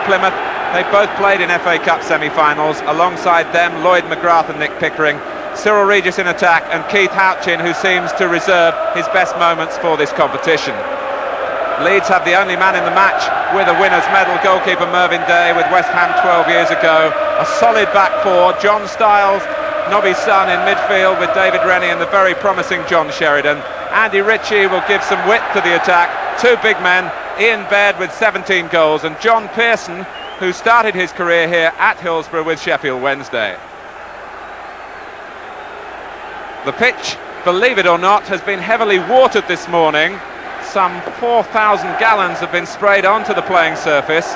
Plymouth. They both played in FA Cup semi-finals. Alongside them, Lloyd McGrath and Nick Pickering. Cyril Regis in attack, and Keith Houchin, who seems to reserve his best moments for this competition. Leeds have the only man in the match with a winner's medal, goalkeeper Mervyn Day with West Ham 12 years ago. A solid back four, John Stiles, Nobby's son in midfield with David Rennie and the very promising John Sheridan. Andy Ritchie will give some width to the attack. Two big men, Ian Baird with 17 goals and John Pearson, who started his career here at Hillsborough with Sheffield Wednesday. The pitch, believe it or not, has been heavily watered this morning. Some 4,000 gallons have been sprayed onto the playing surface,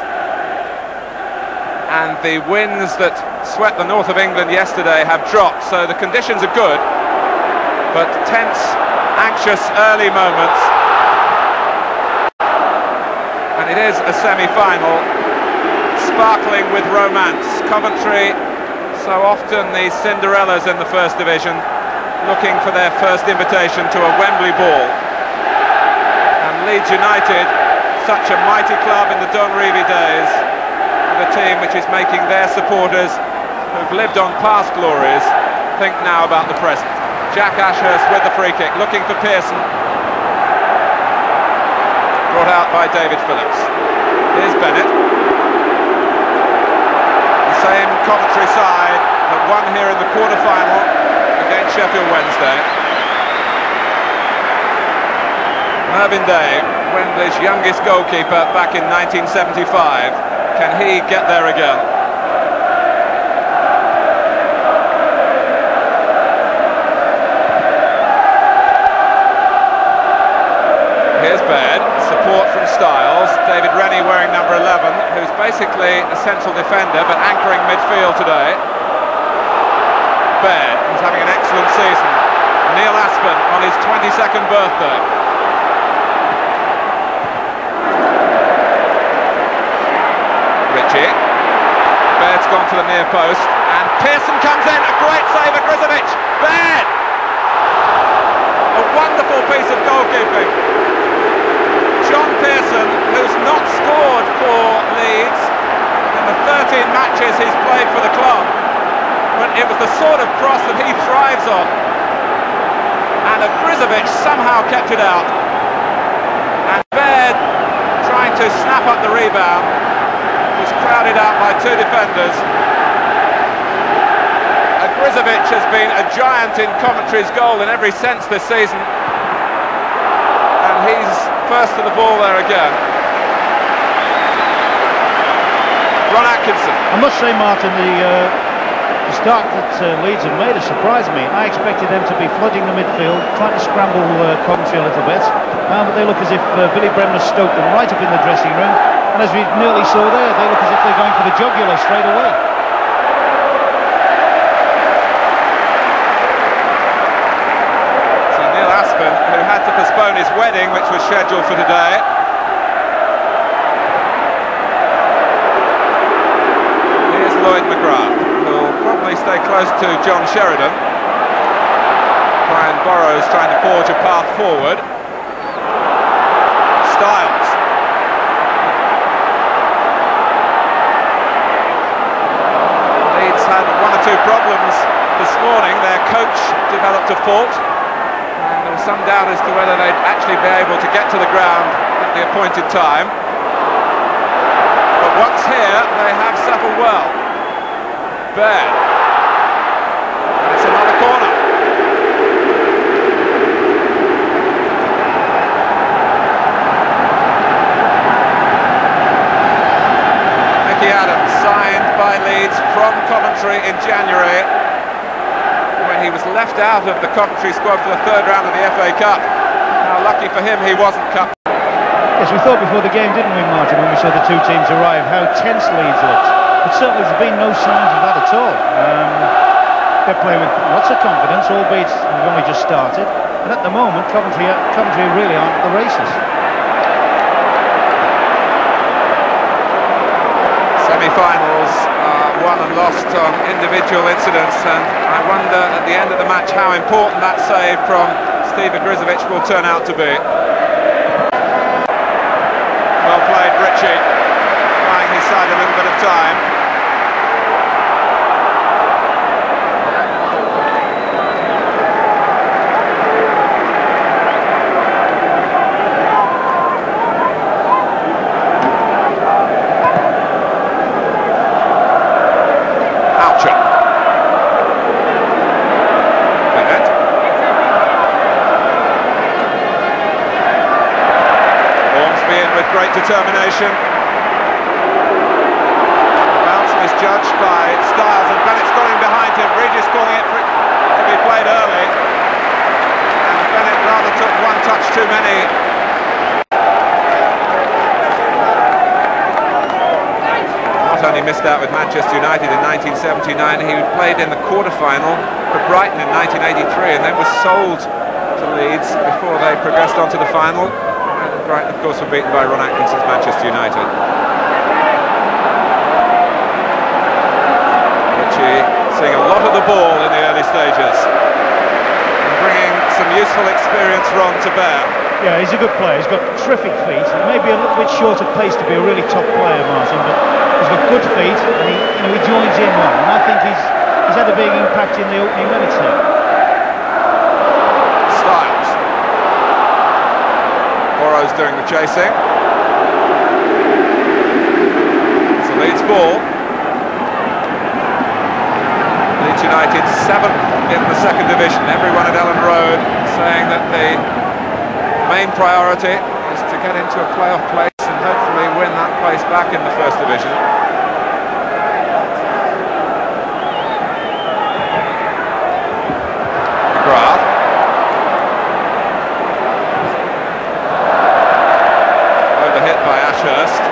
and the winds that swept the north of England yesterday have dropped, so the conditions are good, but tense, anxious early moments. And it is a semi-final, sparkling with romance. Coventry, so often the Cinderellas in the First Division, looking for their first invitation to a Wembley ball. Leeds United, such a mighty club in the Don Revie days, with a team which is making their supporters, who've lived on past glories, think now about the present. Jack Ashurst with the free kick, looking for Pearson. Brought out by David Phillips. Here's Bennett. The same Coventry side that won here in the quarter-final against Sheffield Wednesday. Mervyn Day, Wembley's youngest goalkeeper back in 1975. Can he get there again? Here's Baird, support from Stiles. David Rennie wearing number 11, who's basically a central defender but anchoring midfield today. Baird, who's having an excellent season. Neil Aspen on his 22nd birthday. Baird's gone to the near post, and Pearson comes in, a great save at Grizovic. Baird! A wonderful piece of goalkeeping. John Pearson, who's not scored for Leeds in the 13 matches he's played for the club, but it was the sort of cross that he thrives on. And Grizovic somehow kept it out. And Baird, trying to snap up the rebound, was crowded out by two defenders. Grizovic has been a giant in Coventry's goal in every sense this season, and he's first to the ball there again. Ron Atkinson. I must say, Martin, the start that Leeds have made has surprised me. I expected them to be flooding the midfield, trying to scramble Coventry a little bit, but they look as if Billy Bremner stoked them right up in the dressing room. And as we nearly saw there, they look as if they're going for the jugular straight away. So Neil Aspen, who had to postpone his wedding, which was scheduled for today. Here's Lloyd McGrath, who'll probably stay close to John Sheridan. Brian Burrows trying to forge a path forward. Stiles. Had one or two problems this morning. Their coach developed a fault, and there was some doubt as to whether they'd actually be able to get to the ground at the appointed time. But once here, they have settled well. Baird. And it's another corner. Mickey Adams, signed by Leeds from Coventry in January, when he was left out of the Coventry squad for the third round of the FA Cup. Now, lucky for him, he wasn't cut. Yes, we thought before the game, didn't we, Martin, when we saw the two teams arrive, how tense Leeds looked. But certainly there's been no signs of that at all. They're playing with lots of confidence, albeit they've only just started. And at the moment, Coventry really aren't at the races. Semi-finals are won and lost on individual incidents, and I wonder at the end of the match how important that save from Steve Grizovic will turn out to be. Well played, Ritchie. buying his side a little bit of time. Great determination. Bounce misjudged by Styles, and Bennett's got him behind him. Regis calling it to be played early, and Bennett rather took one touch too many. Not only missed out with Manchester United in 1979, he played in the quarter-final for Brighton in 1983 and then was sold to Leeds before they progressed on to the final. Brighton, of course, were beaten by Ron Atkinson's Manchester United. Ritchie seeing a lot of the ball in the early stages and bringing some useful experience Ron to bear. Yeah, he's a good player. He's got terrific feet. He may be a little bit short of pace to be a really top player, Martin, but he's got good feet and he joins in well. And I think he's had a big impact in the opening minutes here. Styles. Porro's doing the chasing. It's a Leeds ball. Leeds United 7th in the second division. Everyone at Ellen Road saying that the main priority is to get into a playoff place and hopefully win that place back in the first division. McGrath. Hit by Ashurst.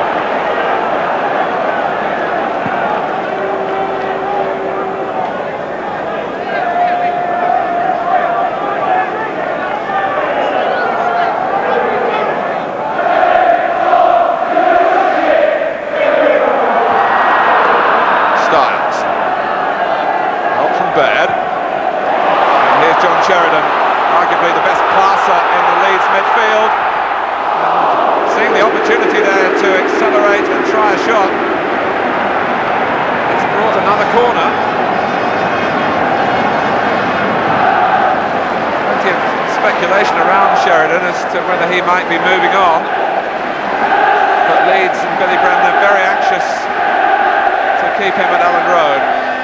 Styles. Help from Baird. And here's John Sheridan, arguably the best passer in the Leeds midfield. Seeing the opportunity there to accelerate and try a shot. It's brought another corner. Plenty of speculation around Sheridan as to whether he might be moving on. But Leeds and Billy Bremner are very anxious to keep him at Ellen Road.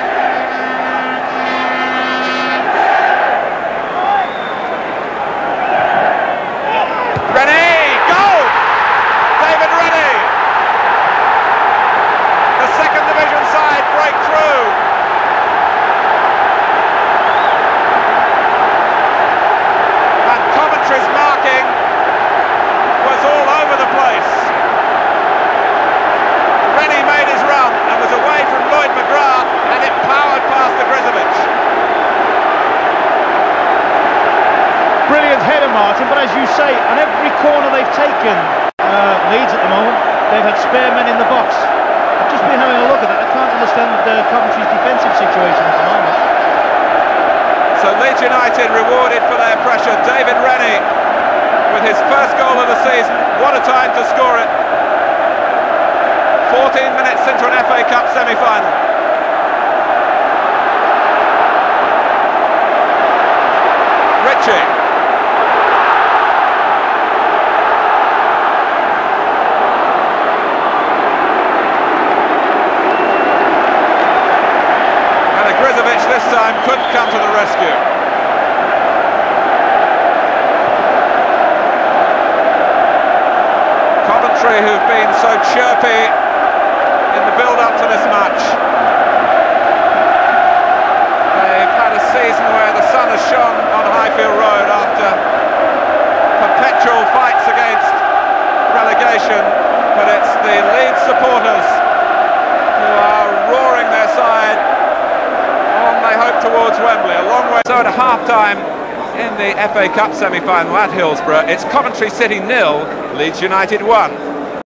Martin, but as you say, on every corner they've taken, Leeds at the moment, they've had spare men in the box. I've just been having a look at that. I can't understand Coventry's defensive situation at the moment. So Leeds United rewarded for their pressure. David Rennie with his first goal of the season. What a time to score it. 14 minutes into an FA Cup semi-final. Ritchie. This time couldn't come to the rescue. Coventry, who've been so chirpy in the build-up to this match. They've had a season where the sun has shone on Highfield Road after perpetual fights against relegation, but it's the Leeds supporters who are roaring their side on, they hope, towards Wembley. A long way. So at half-time in the FA Cup semi-final at Hillsborough, it's Coventry City 0, Leeds United 1.